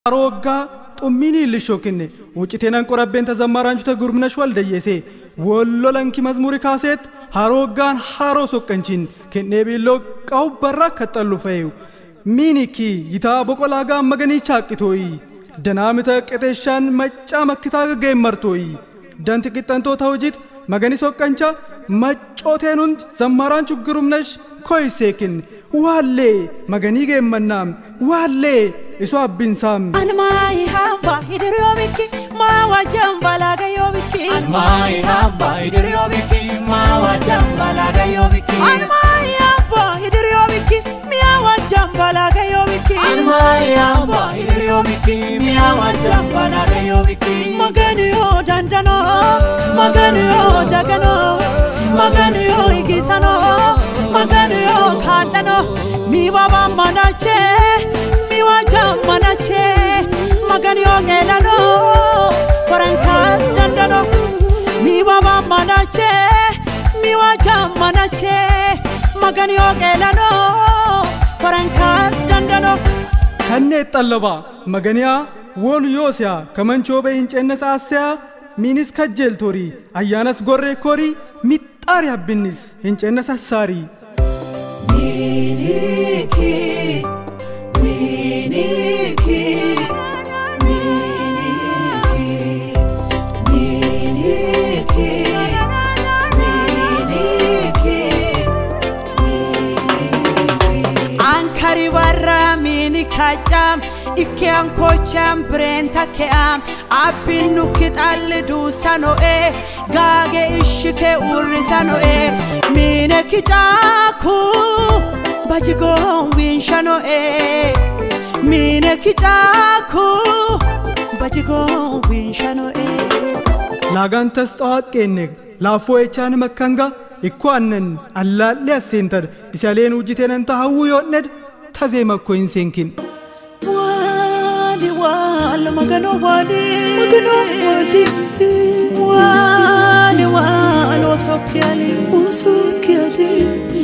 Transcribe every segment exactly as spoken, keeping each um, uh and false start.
Aroga tummini lishokinne wucitenan qorabben tazammaranchu tagurmnash waldayese wollolanki mazmuri kaset harogan haro sokkanchin kenne billo qaw barra katallu fayu miniki yita boqolaga magani chaqitoyi danamita qeteshan macca makkita geemartoyi danti qittanto tawjit magani sokkancha maccotenun zammaranchu gurmnash koisekin walle magani geemannam walle iso abbin sam anmai hamba hidrobiki ma wajambala gayobiki anmai hamba hidrobiki ma wajambala gayobiki anmai hamba hidrobiki mi wajambala gayobiki anmai hamba hidrobiki mi wajambala gayobiki magani yo dandano magani yo dagano magani yo igisano magani yo khandano mi baba manache mi wajamanache magani yo ngelano parankas dandano mi baba manache mi wajamanache magani yo ngelano parankas dandano kanne talaba magania wol yosya kamancho be incennes asya minis kajel tori ayanas gorre kori mitari abbinis incennes asari miniki miniki miniki miniki ankari barra minikacham ikyan kocham brenta keam abinu kitaldu sanoe gage ishike urisanoe mine kichaku bajigo winshanoe mine kichaku bajigo winshanoe lagan tastat kenne lafo echan makanga ikwannen allalle center isalen ujitenen tahawu yoned tazema koinsenkin wali wal magano wali magano wali wali wal osokyali osokyali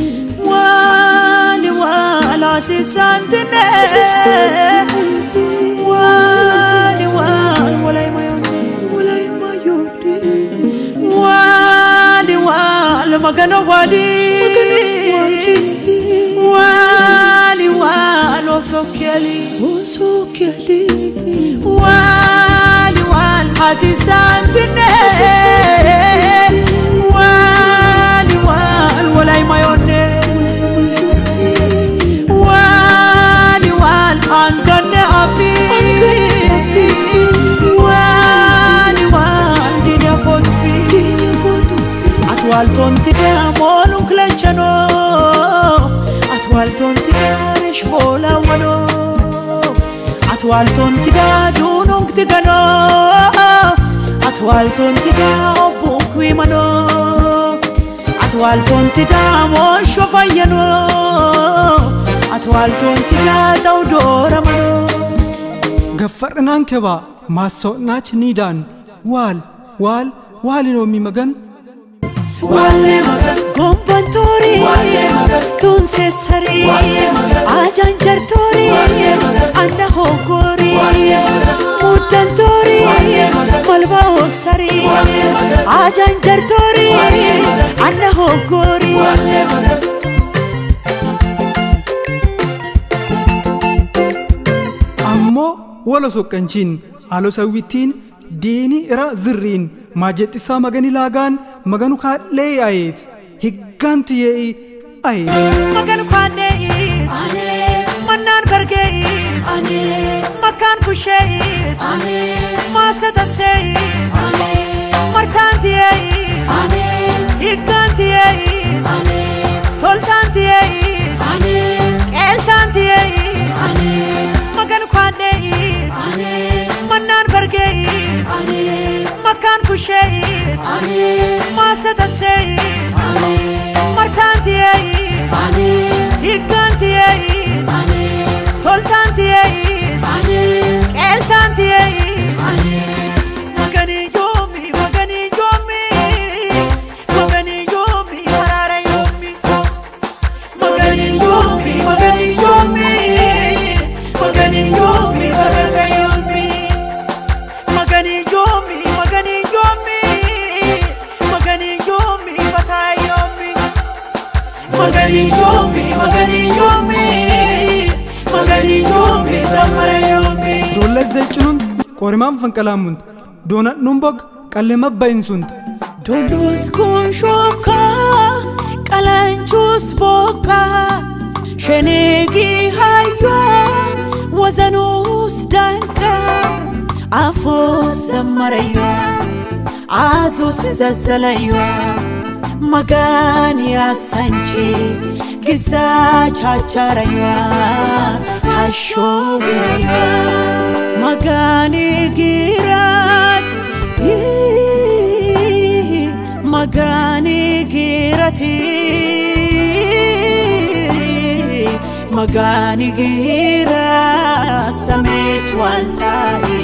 wali wal asisantine wali wal walay mayone walay mayone wali wal magano wali magano wali wal osokyali osokyali wali wal asisantine wali wal walay mayone wali wal angane afi wali wal dinya fotu fi dinya fotu atwal tonti amonu klechano atwal tonti rish fola wano atwal tonti da dunong tigano atwal tonti da obukwi mano atwal tonti da mon shofayano atwal tonti da daudora mano gaffarnan keba masonach nidan wal wal walino mi magan walle magan gombantori walle magan tunse sari walle magan ajanjartori walle magan anna hogori walle magan mudantori walle magan malba sari walle magan ajanjartori walle magan anna hogori walle magan ammo wala sokkanchin alo sawitin dini ira zirrin majetisa magani lagan maganu khalle ayet higganti yei ay maganu khalle ane mannan berge ane makan kushe ane masata se ane martanti ane higganti ane toltanti ane eltanti ane maganu khalle ane mannan berge ane makan kushe ane masata se ane martanti ane higganti ane toltanti ane eltanti ane magani yomi magani yomi magani yomi harare yomi magani yomi magani yomi magani yomi harare yomi Qillaz zaychununt qorimaan fanqalaamunt doonat numbog qallema bayinsunt Dolus kun shoka qalanchus boka shenegi haywa wazanus danka afus samaraywa azus zazzalaywa magani asanchi giza chacharaywa ashogaywa magani girat magani girati magani girat samech waltai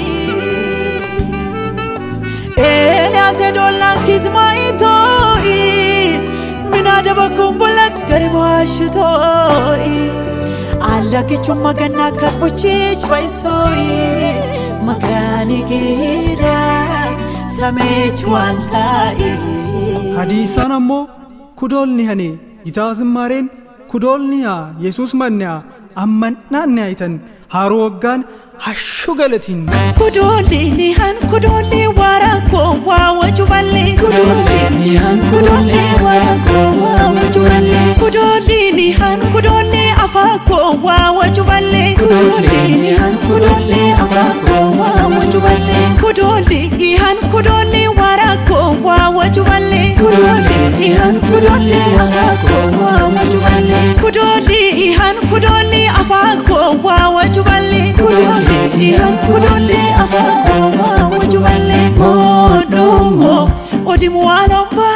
ene azedolan kitmaitoi minadabakum bulat garibashitoi alakichum magana katbuchich baisoi magani girat samech waltai hadiisaan ammoo kudoolni hane gitaazin maareen kudoolni haa yesus manne ammannaan aytan haroo waggaan hashu galatiin kudoolli ni han kudoolli warako waawaju balle kudoolli ni han kudoolli warako waawaju balle kudoolli ni han kudoolli afako waawaju balle kudoolli ni han kudoolli afako waawaju balle kudoolli ni han kudoolli warako waawaju balle kudoolli ni han kudoolli afako waawaju balle kudoolli ni han kudoolli afako waawaju balle kudoolli ni han kudoolli afako waawaju balle modumo odimuanomba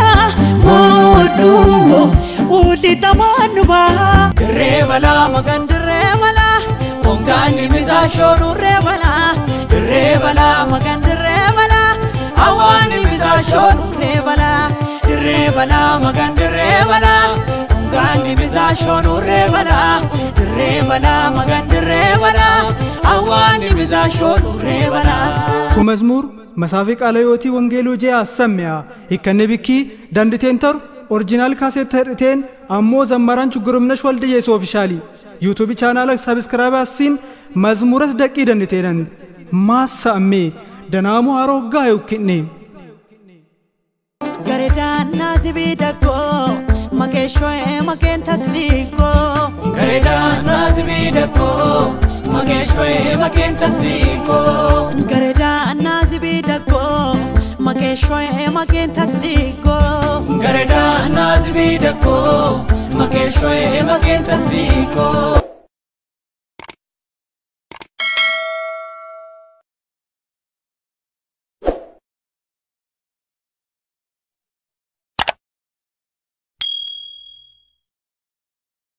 modumo uditamanba Rebala magan rebala ongani mizashonu rebala rebala magan rebala awani mizashonu rebala rebala magan rebala ongani mizashonu rebala rebala magan rebala awani mizashonu rebala kumazmur masaafiq alayoti wangeeloo jee assamya hikkanne bikki danditeen taru original cassette terteen ammoo zammaran chugurumnesh walde yeso officially YouTube channel subscribe asin mazmuras daqi danditeeran massa amme danaamu harogga yukkinne garedan nazibidako makeshoe maken tasdiko garedan nazibidako makeshoe maken tasdiko garedan nazibidako makeshoe maken tasdiko garedan nazibidako makeshoe maken tasdiko